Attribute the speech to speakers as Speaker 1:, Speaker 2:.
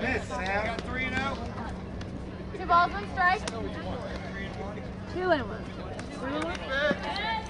Speaker 1: Miss, Sam. Got 3-0.
Speaker 2: 2 balls, 1 strike. 2 and 1.